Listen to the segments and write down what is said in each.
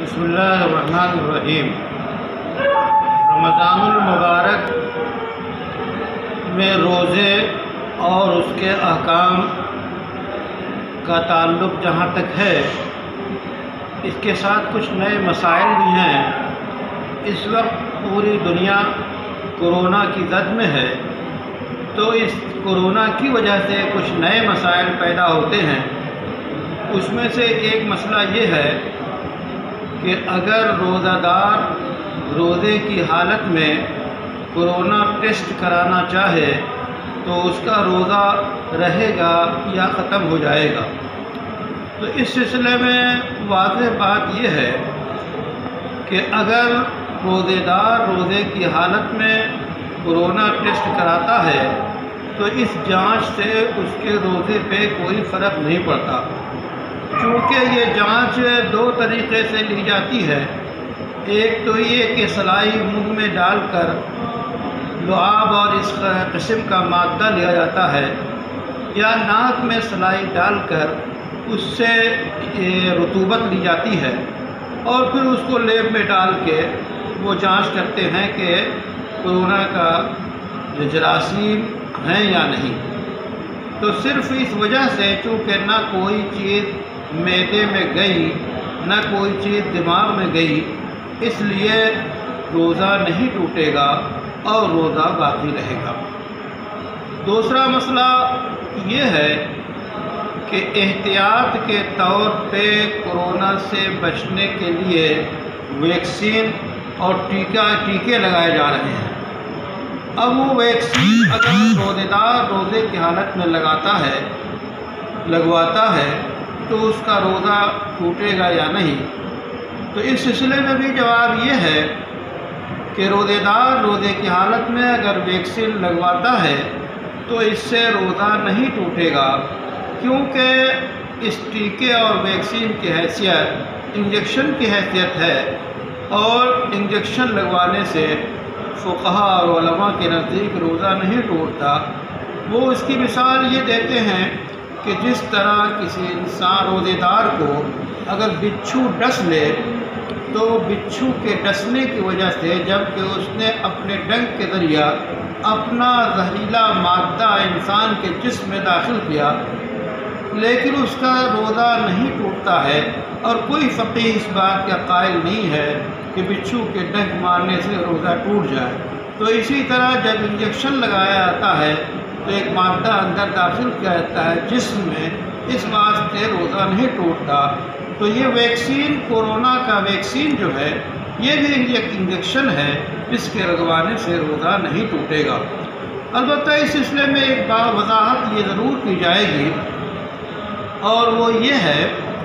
बिस्मिल्लाहिर्रहमानिर्रहीम। रमज़ानुल मुबारक में रोज़े और उसके अहकाम का ताल्लुक़ जहाँ तक है, इसके साथ कुछ नए मसाइल भी हैं। इस वक्त पूरी दुनिया कोरोना की जद में है, तो इस कोरोना की वजह से कुछ नए मसाइल पैदा होते हैं। उसमें से एक मसला ये है कि अगर रोज़ादार रोज़े की हालत में कोरोना टेस्ट कराना चाहे तो उसका रोज़ा रहेगा या ख़त्म हो जाएगा। तो इस सिलसिले में वाज़ेह बात यह है कि अगर रोज़ेदार रोज़े की हालत में कोरोना टेस्ट कराता है तो इस जांच से उसके रोज़े पे कोई फ़र्क नहीं पड़ता, क्योंकि ये जांच दो तरीक़े से ली जाती है। एक तो ये कि सलाई मुंह में डालकर लुआब और इस किस्म का मादा लिया जाता है, या नाक में सलाई डालकर उससे रुतूबत ली जाती है और फिर उसको लेब में डाल के वो जांच करते हैं कि कोरोना का जरासीम हैं या नहीं। तो सिर्फ़ इस वजह से, चूँकि ना कोई चीज़ मैदे में गई न कोई चीज़ दिमाग में गई, इसलिए रोज़ा नहीं टूटेगा और रोज़ा बाकी रहेगा। दूसरा मसला ये है कि एहतियात के तौर पे कोरोना से बचने के लिए वैक्सीन और टीके लगाए जा रहे हैं। अब वो वैक्सीन अगर रोज़ेदार रोज़े की हालत में लगवाता है तो उसका रोज़ा टूटेगा या नहीं। तो इस सिलसिले में भी जवाब ये है कि रोज़ेदार रोज़े की हालत में अगर वैक्सीन लगवाता है तो इससे रोज़ा नहीं टूटेगा, क्योंकि इस टीके और वैक्सीन की हैसियत इंजेक्शन की हैसियत है और इंजेक्शन लगवाने से फ़ुक़हा और उलमा के नज़दीक रोज़ा नहीं टूटता। वो इसकी मिसाल ये देते हैं कि जिस तरह किसी इंसान रोज़ेदार को अगर बिच्छू डस ले तो बिच्छू के डसने की वजह से, जबकि उसने अपने डंक के ज़रिया अपना जहरीला मादा इंसान के जिस्म में दाखिल किया, लेकिन उसका रोज़ा नहीं टूटता है और कोई फ़क़ीह इस बात का कायल नहीं है कि बिच्छू के डंक मारने से रोज़ा टूट जाए। तो इसी तरह जब इंजेक्शन लगाया जाता है तो एक मादा अंदर दाखिल किया जाता है जिस्म में, इस वास्ते रोज़ा नहीं टूटता। तो ये वैक्सीन, कोरोना का वैक्सीन जो है, ये भी इंजेक्शन है, इसके लगवाने से रोज़ा नहीं टूटेगा। अलबत्ता इस सिलसिले में एक बात वजाहत ये ज़रूर की जाएगी, और वो ये है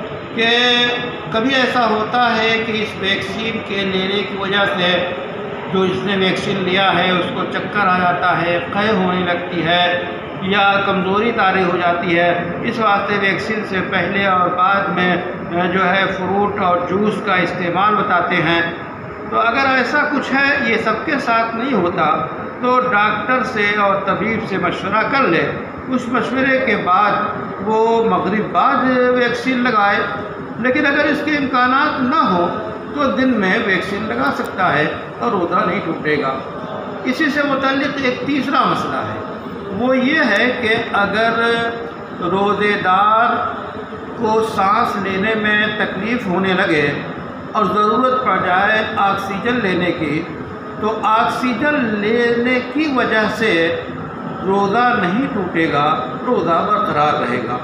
कि कभी ऐसा होता है कि इस वैक्सीन के लेने की वजह से जो इसने वैक्सीन लिया है उसको चक्कर आ जाता है, क़य होने लगती है या कमज़ोरी तारी हो जाती है। इस वास्ते वैक्सीन से पहले और बाद में जो है फ्रूट और जूस का इस्तेमाल बताते हैं। तो अगर ऐसा कुछ है, ये सबके साथ नहीं होता, तो डॉक्टर से और तबीब से मशवरा कर ले। उस मशवरे के बाद वो मगरिब बाद वैक्सीन लगाए। लेकिन अगर इसके इम्कानात ना हो तो दिन में वैक्सीन लगा सकता है और रोज़ा नहीं टूटेगा। इसी से मुतल्लिक़ एक तीसरा मसला है, वो ये है कि अगर रोज़ेदार को सांस लेने में तकलीफ़ होने लगे और ज़रूरत पड़ जाए ऑक्सीजन लेने की, तो ऑक्सीजन लेने की वजह से रोज़ा नहीं टूटेगा, रोज़ा बरकरार रहेगा।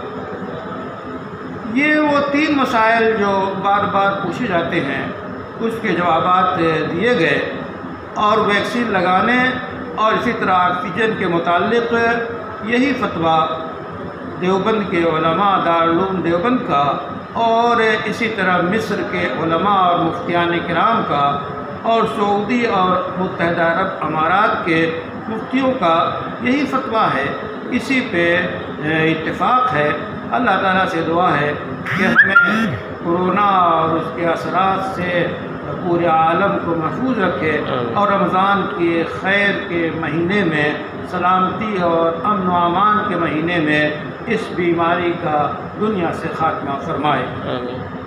ये वो तीन मसाइल जो बार बार पूछे जाते हैं, उसके जवाबात दिए गए। और वैक्सीन लगाने और इसी तरह ऑक्सीजन के मुताल्लिक़ यही फतवा देवबंद के उलमा, दारुल उलूम देवबंद का, और इसी तरह मिस्र के उलमा और मुफ्तियान किराम का, और सऊदी और मुत्तहिदा अरब अमारात के मुफ्तियों का यही फतवा है। इसी पे इत्तिफाक है। अल्लाह ताला से दुआ है कि हमें कोरोना और उसके असरात से पूरे आलम को महफूज रखे और रमज़ान के खैर के महीने में, सलामती और अमन व अमान के महीने में इस बीमारी का दुनिया से ख़ात्मा फरमाए।